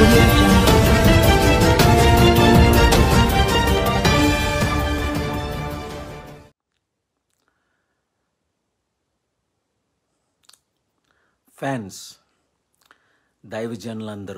audio jungle. Fans దైవజనులందరూ,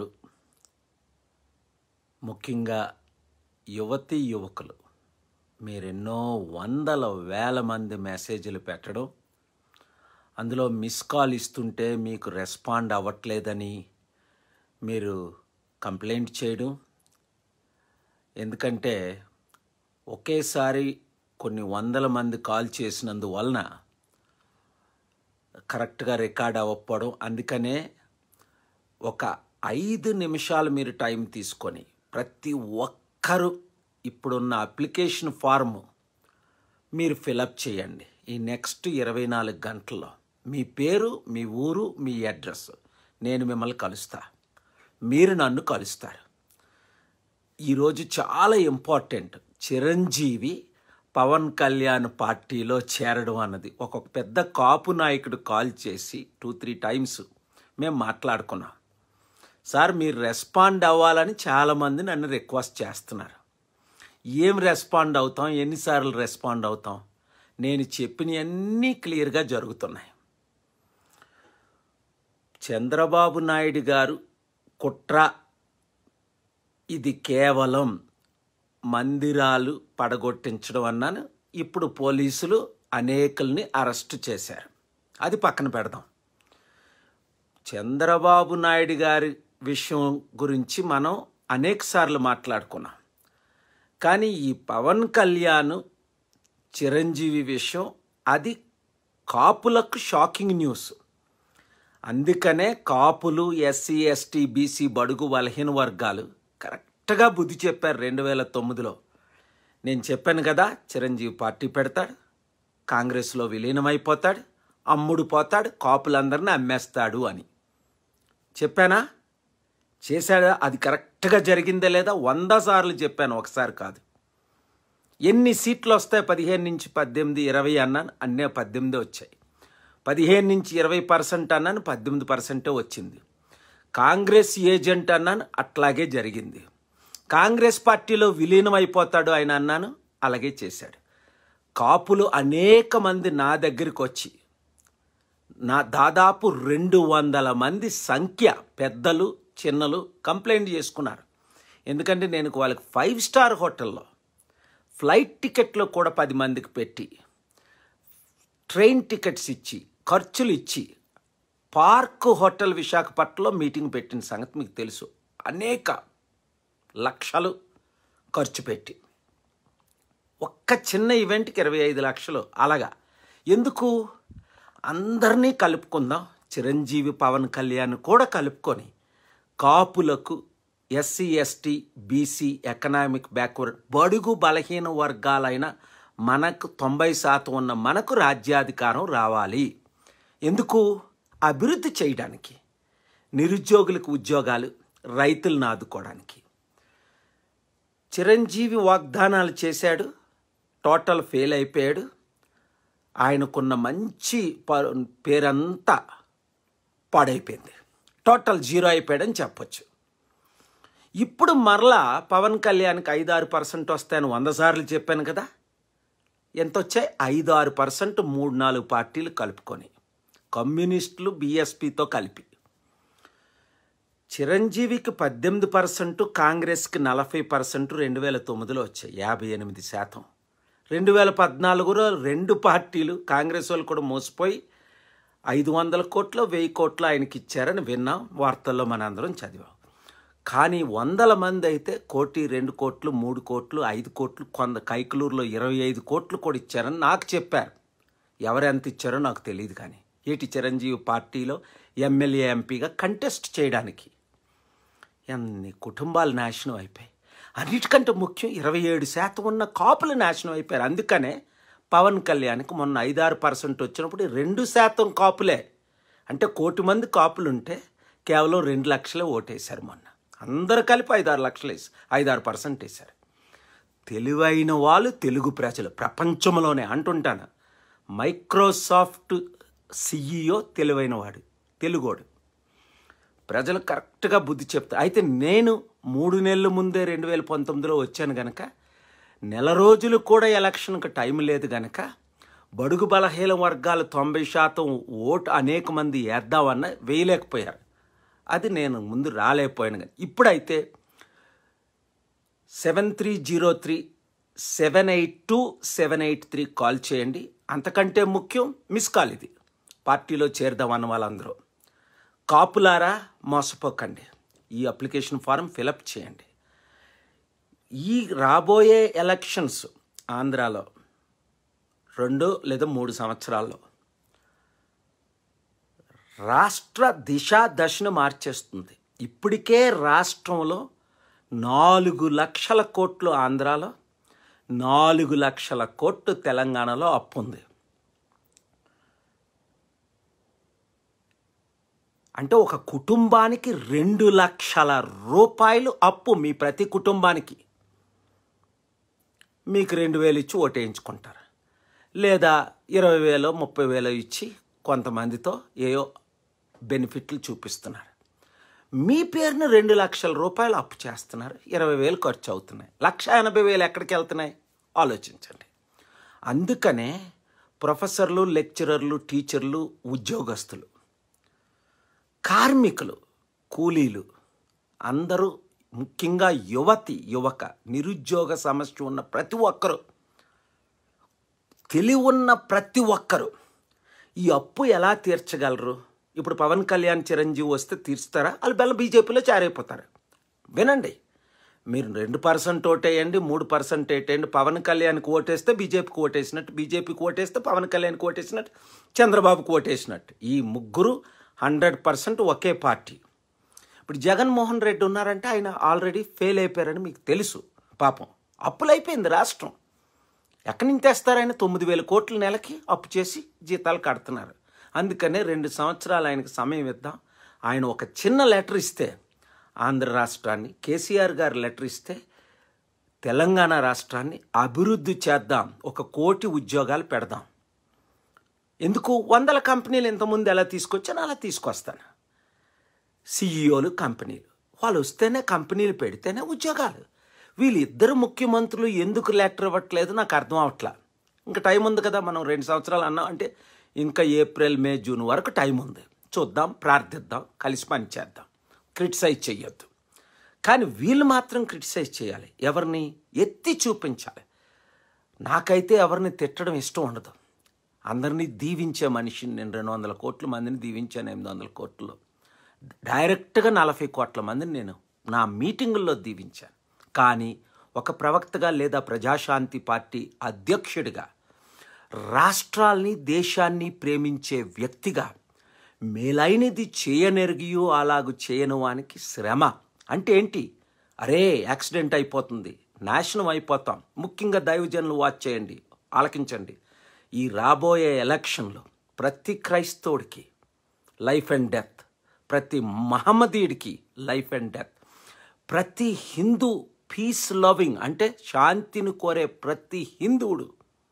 ముఖ్యంగా యువతీ యువకులు, మీరెన్నో వందల వేల మంది మెసేజ్లు పెట్టడం, అందులో మిస్ కాల్ ఇస్తుంటే మీకు రెస్పాండ్ అవ్వట్లేదని మీరు కంప్లైంట్ చేయడం. ఎందుకంటే ఒకేసారి కొన్ని వందల మంది కాల్ చేసినందువలన కరెక్ట్గా రికార్డ్ అవ్వకపోవడం. అందుకనే ఒక 5 నిమిషాలు మీరు టైం తీసుకొని ప్రతి ఒక్కరూ ఇప్పుడున్న అప్లికేషన్ ఫార్ము మీరు ఫిలప్ చేయండి. ఈ నెక్స్ట్ 24 గంటల్లో మీ పేరు, మీ ఊరు, మీ అడ్రస్, నేను మిమ్మల్ని కలుస్తా, మీరు నన్ను కలుస్తారు. ఈరోజు చాలా ఇంపార్టెంట్. చిరంజీవి పవన్ కళ్యాణ్ పార్టీలో చేరడం అన్నది. ఒక పెద్ద కాపు నాయకుడు కాల్ చేసి 2-3 టైమ్స్ మేము మాట్లాడుకున్నాం. సార్ మీరు రెస్పాండ్ అవ్వాలని చాలామంది నన్ను రిక్వెస్ట్ చేస్తున్నారు. ఏం రెస్పాండ్ అవుతాం, ఎన్నిసార్లు రెస్పాండ్ అవుతాం? నేను చెప్పినవన్నీ క్లియర్గా జరుగుతున్నాయి. చంద్రబాబు నాయుడు గారు కుట్ర, ఇది కేవలం మందిరాలు పడగొట్టించడం అన్నాను. ఇప్పుడు పోలీసులు అనేకుల్ని అరెస్ట్ చేశారు. అది పక్కన పెడదాం. చంద్రబాబు నాయుడు గారి విషయం గురించి మనం అనేకసార్లు మాట్లాడుకున్నాం. కానీ ఈ పవన్ కళ్యాణ్ చిరంజీవి విషయం, అది కాపులకు షాకింగ్ న్యూస్. అందుకనే కాపులు, ఎస్సీ, ఎస్టీ, బీసీ, బడుగు బలహీన వర్గాలు కరెక్ట్గా బుద్ధి చెప్పారు. 2009లో నేను చెప్పాను కదా, చిరంజీవి పార్టీ పెడతాడు, కాంగ్రెస్లో విలీనమైపోతాడు, అమ్ముడు పోతాడు, కాపులందరినీ అమ్మేస్తాడు అని చెప్పానా? చేశాడా? అది కరెక్ట్గా జరిగిందే లేదా? 100 సార్లు చెప్పాను, ఒకసారి కాదు. ఎన్ని సీట్లు వస్తాయి? 15 నుంచి 18, 20 అన్నాను, అన్నీ 18 వచ్చాయి. 15 నుంచి 20% అన్నాను, 18% వచ్చింది. కాంగ్రెస్ ఏజెంట్ అన్నాను, అట్లాగే జరిగింది. కాంగ్రెస్ పార్టీలో విలీనం అయిపోతాడు ఆయన అన్నాను, అలాగే చేశాడు. కాపులు అనేక మంది నా దగ్గరికి వచ్చి, నా దాదాపు 200 మంది సంఖ్య, పెద్దలు చిన్నలు కంప్లైంట్ చేసుకున్నారు. ఎందుకంటే నేను వాళ్ళకి 5 స్టార్ హోటల్లో ఫ్లైట్ టికెట్లో కూడా 10 మందికి పెట్టి, ట్రైన్ టికెట్స్ ఇచ్చి, ఖర్చులు ఇచ్చి, పార్క్ హోటల్ విశాఖపట్నంలో మీటింగ్ పెట్టిన సంగతి మీకు తెలుసు. అనేక లక్షలు ఖర్చు పెట్టి ఒక్క చిన్న ఈవెంట్కి 25 లక్షలు. అలాగా ఎందుకు? అందరినీ కలుపుకుందాం, చిరంజీవి పవన్ కళ్యాణ్ కూడా కలుపుకొని కాపులకు, SC, ST, BC, economic backward, బడుగు బలహీన వర్గాలైన మనకు 90% ఉన్న మనకు రాజ్యాధికారం రావాలి. ఎందుకు? అభివృద్ధి చేయడానికి, నిరుద్యోగులకు ఉద్యోగాలు, రైతులను ఆదుకోవడానికి. చిరంజీవి వాగ్దానాలు చేశాడు, టోటల్ ఫెయిల్ అయిపోయాడు. ఆయనకున్న మంచి పేరంతా పాడైపోయింది, టోటల్ 0 అయిపోయాడని చెప్పొచ్చు. ఇప్పుడు మరలా పవన్ కళ్యాణ్కి 5-6% వస్తాయని 100 సార్లు చెప్పాను కదా. ఎంత వచ్చాయి? 5-6%, 3-4 పార్టీలు కలుపుకొని, కమ్యూనిస్టులు, బీఎస్పీతో కలిపి. చిరంజీవికి 18%, కాంగ్రెస్కి 40% 2009లో వచ్చాయి, 58%. 2014లో 2 పార్టీలు, కాంగ్రెస్ వాళ్ళు కూడా మోసపోయి 500 కోట్లు 1000 కోట్లు ఆయనకి ఇచ్చారని విన్నాం, వార్తల్లో మనందరం చదివాం. కానీ 100 మంది అయితే 1 కోటి, 2 కోట్లు, 3 కోట్లు, 5 కోట్లు, కొంత కైకలూరులో 25 కోట్లు కూడా ఇచ్చారని నాకు చెప్పారు. ఎవరెంత ఇచ్చారో నాకు తెలియదు. కానీ ఏటి చిరంజీవి పార్టీలో ఎమ్మెల్యే, ఎంపీగా కంటెస్ట్ చేయడానికి ఎన్ని కుటుంబాలు నాశనం అయిపోయాయి. అన్నిటికంటే ముఖ్యం 27% ఉన్న కాపులు నాశనం అయిపోయారు. అందుకనే పవన్ కళ్యాణ్కి మొన్న 5-6% వచ్చినప్పుడు 2% కాపులే. అంటే 1 కోటి మంది కాపులు ఉంటే కేవలం 2 లక్షలే ఓటేశారు. మొన్న అందరు కలిపి 5-6 లక్షలు వేసి 5-6% వేశారు. తెలివైన వాళ్ళు తెలుగు ప్రజలు, ప్రపంచంలోనే అంటుంటాను, మైక్రోసాఫ్ట్ CEO తెలివైన వాడు, తెలుగోడు. ప్రజలు కరెక్ట్గా బుద్ధి చెప్తారు. అయితే నేను 3 నెలల ముందే 2019లో వచ్చాను గనక, నెల రోజులు కూడా ఎలక్షన్కి టైం లేదు గనక, బడుగు బలహీన వర్గాలు 90% ఓటు అనేక మంది వేద్దామన్నా వేయలేకపోయారు. అది నేను ముందు రాలేకపోయాను. కానీ ఇప్పుడైతే 7303-782-783 కాల్ చేయండి. అంతకంటే ముఖ్యం మిస్ కాల్. ఇది పార్టీలో చేరదామన్న వాళ్ళందరూ కాపులారా మోసపోకండి. ఈ అప్లికేషన్ ఫారం ఫిలప్ చేయండి. ఈ రాబోయే ఎలక్షన్స్ ఆంధ్రాలో 2 లేదా 3 సంవత్సరాల్లో రాష్ట్ర దిశా దశను మార్చేస్తుంది. ఇప్పటికే రాష్ట్రంలో 4 లక్షల కోట్లు ఆంధ్రాలో, 4 లక్షల కోట్లు తెలంగాణలో అప్పు ఉంది. అంటే ఒక కుటుంబానికి 2 లక్షల రూపాయలు అప్పు. మీ ప్రతి కుటుంబానికి మీకు 2,000 ఇచ్చి ఓటేయించుకుంటారు, లేదా 20,000 30,000 ఇచ్చి కొంతమందితో ఏయో బెనిఫిట్లు చూపిస్తున్నారు. మీ పేరున 2 లక్షల రూపాయలు అప్పు చేస్తున్నారు, 20,000 ఖర్చు అవుతున్నాయి, 1,80,000 ఎక్కడికి వెళ్తున్నాయి ఆలోచించండి. అందుకనే ప్రొఫెసర్లు, లెక్చరర్లు, టీచర్లు, ఉద్యోగస్తులు, కార్మికులు, కూలీలు అందరూ, ముఖ్యంగా యువక నిరుద్యోగ సమస్య ఉన్న ప్రతి ఒక్కరూ, తెలివి ఉన్న ప్రతి ఒక్కరూ ఈ అప్పు ఎలా తీర్చగలరు? ఇప్పుడు పవన్ కళ్యాణ్, చిరంజీవి వస్తే తీర్చుతారా? వాళ్ళు బీజేపీలో చేరైపోతారు. వినండి, మీరు 2% ఓటేయండి, 3% ఓటేయండి. పవన్ కళ్యాణ్కి ఓటేస్తే బీజేపీకి ఓటేసినట్టు, బీజేపీకి ఓటేస్తే పవన్ కళ్యాణ్కి ఓటేసినట్టు, చంద్రబాబుకి ఓటేసినట్టు. ఈ ముగ్గురు 100% ఒకే పార్టీ. ఇప్పుడు జగన్మోహన్ రెడ్డి ఉన్నారంటే ఆయన ఆల్రెడీ ఫెయిల్ అయిపోయారని మీకు తెలుసు. పాపం అప్పులైపోయింది రాష్ట్రం. ఎక్కడి నుంచి తెస్తారు? ఆయన 9,000 కోట్ల నెలకి అప్పు చేసి జీతాలు కడుతున్నారు. అందుకనే 2 సంవత్సరాలు ఆయనకు సమయం ఇద్దాం. ఆయన ఒక చిన్న లెటర్ ఇస్తే ఆంధ్ర రాష్ట్రాన్ని, కేసీఆర్ గారు లెటర్ ఇస్తే తెలంగాణ రాష్ట్రాన్ని అభివృద్ధి చేద్దాం, 1 కోటి ఉద్యోగాలు పెడదాం. ఎందుకు? 100 కంపెనీలు ఇంతకుముందు ఎలా తీసుకొచ్చాను అలా తీసుకొస్తాను. సిఇఓలు, కంపెనీలు వాళ్ళు వస్తేనే, కంపెనీలు పెడితేనే ఉద్యోగాలు. వీళ్ళిద్దరు ముఖ్యమంత్రులు ఎందుకు లెటర్ ఇవ్వట్లేదు నాకు అర్థం అవట్లా. ఇంకా టైం ఉంది కదా, మనం 2 సంవత్సరాలు అన్నాం అంటే ఇంకా ఏప్రిల్, మే, జూన్ వరకు టైం ఉంది. చూద్దాం, ప్రార్థిద్దాం, కలిసి పని చేద్దాం. క్రిటిసైజ్ చెయ్యొద్దు. కానీ వీళ్ళు మాత్రం క్రిటిసైజ్ చేయాలి, ఎవరిని ఎత్తి చూపించాలి. నాకైతే ఎవరిని తిట్టడం ఇష్టం ఉండదు. అందరినీ దీవించే మనిషిని నేను. 200 కోట్ల మందిని దీవించాను. 800 కోట్లలో డైరెక్ట్గా 40 కోట్ల మందిని నేను నా మీటింగుల్లో దీవించాను. కానీ ఒక ప్రవక్తగా లేదా ప్రజాశాంతి పార్టీ అధ్యక్షుడిగా, రాష్ట్రాల్ని, దేశాన్ని ప్రేమించే వ్యక్తిగా, మేలైనది చేయనెరిగియో అలాగు చేయను వానికి శ్రమ అంటే ఏంటి? అరే యాక్సిడెంట్ అయిపోతుంది, నాశనం అయిపోతాం. ముఖ్యంగా దైవజనులు వాచ్ చేయండి, ఆలకించండి. ఈ రాబోయే ఎలక్షన్లో ప్రతి క్రైస్తవుడికి లైఫ్ అండ్ డెత్, ప్రతి మహమ్మదీయుడికి లైఫ్ అండ్ డెత్, ప్రతి హిందూ పీస్ లవింగ్ అంటే శాంతిని కోరే ప్రతి హిందువుడు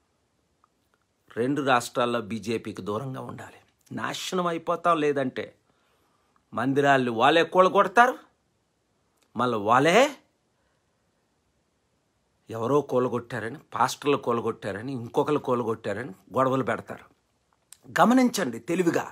2 రాష్ట్రాల్లో బీజేపీకి దూరంగా ఉండాలి. నాశనం అయిపోతాం. లేదంటే మందిరాలు వాళ్ళే కూలగొడతారు, మళ్ళీ వాళ్ళే ఎవరో కూలగొట్టారని, పాస్టర్లు కూలగొట్టారని, ఇంకొకరు కూలగొట్టారని గొడవలు పెడతారు. గమనించండి తెలివిగా,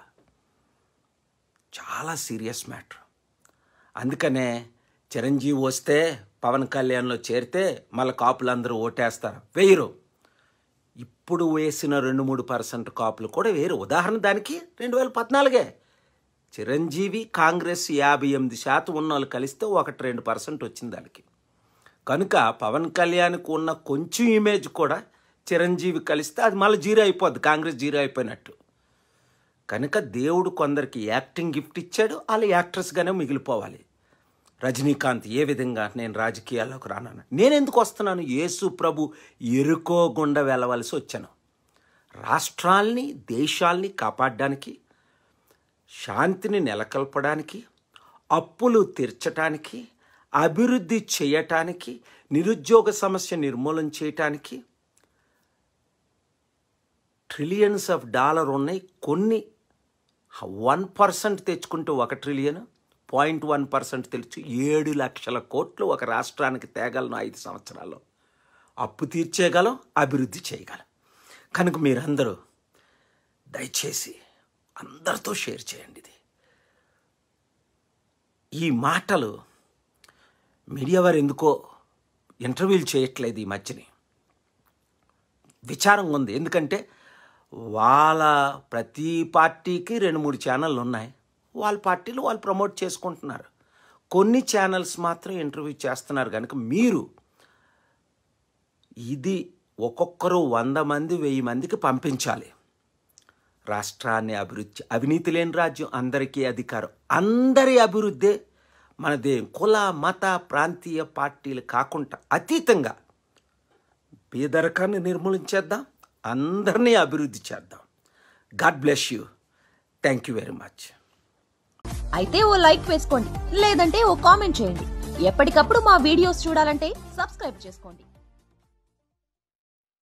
చాలా సీరియస్ మ్యాటర్. అందుకనే చిరంజీవి వస్తే, పవన్ కళ్యాణ్లో చేరితే మళ్ళీ కాపులందరూ ఓటేస్తారు. వేయరు. ఇప్పుడు వేసిన 2-3% కాపులు కూడా వేరు. ఉదాహరణ దానికి 2014 చిరంజీవి, కాంగ్రెస్ 58% ఉన్న వాళ్ళు కలిస్తే 1-2% వచ్చింది దానికి. కనుక పవన్ కళ్యాణ్కు ఉన్న కొంచెం ఇమేజ్ కూడా చిరంజీవి కలిస్తే అది మళ్ళీ జీరో అయిపోద్ది, కాంగ్రెస్ జీరో అయిపోయినట్టు. కనుక దేవుడు కొందరికి యాక్టింగ్ గిఫ్ట్ ఇచ్చాడు, వాళ్ళు యాక్ట్రెస్గానే మిగిలిపోవాలి. రజనీకాంత్ ఏ విధంగా నేను రాజకీయాల్లోకి రానాను, నేను ఎందుకు వస్తున్నాను? యేసు ప్రభు ఎరుకో గుండా వెళ్ళవలసి వచ్చాను. రాష్ట్రాల్ని, దేశాల్ని కాపాడడానికి, శాంతిని నెలకొల్పడానికి, అప్పులు తీర్చడానికి, అభివృద్ధి చేయటానికి, నిరుద్యోగ సమస్య నిర్మూలన చేయటానికి ట్రిలియన్స్ ఆఫ్ డాలర్ ఉన్నాయి. కొన్ని 1% తెచ్చుకుంటూ 1 ట్రిలియన్, 0.1% తెలుసు. 7 లక్షల కోట్లు ఒక రాష్ట్రానికి తేగలను 5 సంవత్సరాల్లో. అప్పు తీర్చేయగలం, అభివృద్ధి చేయగలం. కనుక మీరందరూ దయచేసి అందరితో షేర్ చేయండి. ఈ మాటలు మీడియా వారు ఎందుకో ఇంటర్వ్యూలు చేయట్లేదు ఈ మధ్యని. విచారంగా ఉంది. ఎందుకంటే వాళ్ళ ప్రతి పార్టీకి 2-3 ఛానళ్ళు ఉన్నాయి. వాళ్ళ పార్టీలు వాళ్ళు ప్రమోట్ చేసుకుంటున్నారు. కొన్ని ఛానల్స్ మాత్రం ఇంటర్వ్యూ చేస్తున్నారు. కనుక మీరు ఇది ఒక్కొక్కరు 100 మంది 1000 మందికి పంపించాలి. రాష్ట్రాన్ని అవినీతి లేని రాజ్యం, అందరికీ అధికారం, అందరి అభివృద్ధే మనదే. కుల మత ప్రాంతీయ పార్టీలు కాకుండా అతీతంగా పేదరికాన్ని నిర్మూలించేద్దాం, అందరినీ అభివృద్ధి చేద్దాం. God bless you. Thank you very much. అయితే ఓ లైక్ వేసుకోండి, లేదంటే ఓ కామెంట్ చేయండి. ఎప్పటికప్పుడు మా వీడియోస్ చూడాలంటే సబ్స్క్రైబ్ చేసుకోండి.